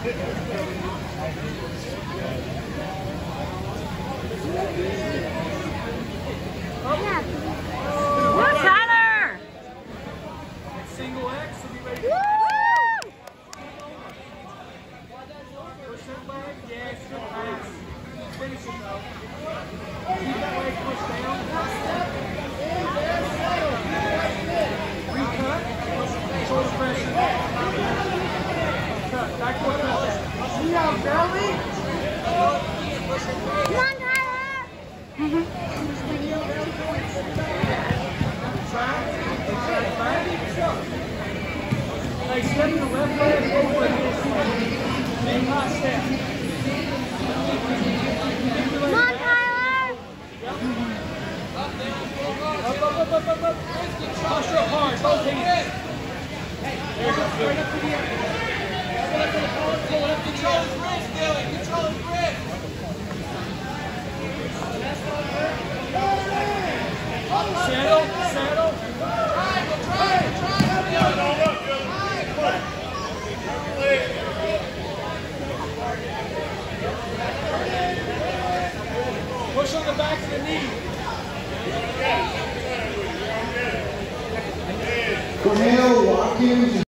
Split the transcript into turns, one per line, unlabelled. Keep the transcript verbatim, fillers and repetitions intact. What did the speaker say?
Woo, Tyler!
Single X, so be ready.
Woo!
Push that leg, yes, good pass. Finish it though. Keep that leg pushed down. Recut, shoulder pressure. Cut, backward cut that. See how belly?
Come on, Tyler! Mm-hmm.
Track, track back. Hey, step the left leg over this leg. Big high step.
Come on, Tyler!
Up, up, up, up, up, up. Posture up hard, both hands. There you go, straight up to the end. Control his wrist, Dylan, control his wrist. Settle, settle. Triangle, triangle, triangle. Push on the back of the knee.
Cornell Watkins.